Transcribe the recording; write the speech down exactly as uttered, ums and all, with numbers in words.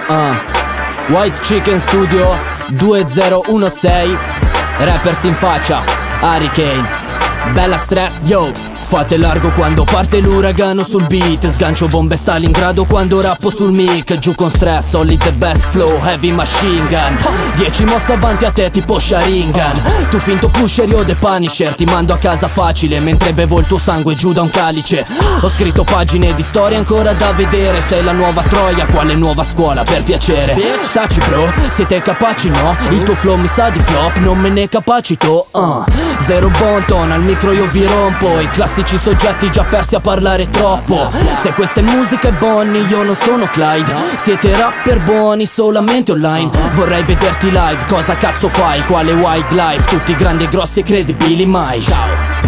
uh. White Chicken Studio due zero uno sei, rappers in faccia, Hurricane, bella stress, yo. Fate largo quando parte l'uragano sul beat, sgancio bombe Stalingrado quando rappo sul mic. Giù con stress, solid the best flow, heavy machine gun. Dieci mosse avanti a te tipo Sharingan. Tu finto pusher, io the Punisher, ti mando a casa facile mentre bevo il tuo sangue giù da un calice. Ho scritto pagine di storia ancora da vedere. Sei la nuova Troia, quale nuova scuola per piacere. Taci bro, siete capaci no? Il tuo flow mi sa di flop, non me ne capacito uh. Zero bon ton, al micro io vi rompo. I classici soggetti già persi a parlare troppo. Se questa è musica è Bonnie, io non sono Clyde. Siete rapper buoni solamente online. Vorrei vederti live, cosa cazzo fai? Quale wildlife? Tutti grandi e grossi e credibili mai. Ciao.